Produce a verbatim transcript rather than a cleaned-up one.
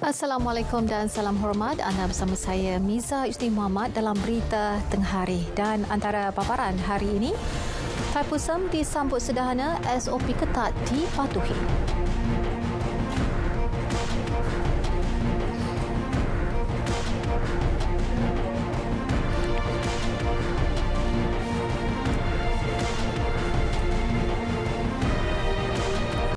Assalamualaikum dan salam hormat. Anda bersama saya Miza Isti Muhammad dalam Berita Tengah Hari. Dan antara paparan hari ini, Taipusam disambut sederhana, S O P ketat dipatuhi.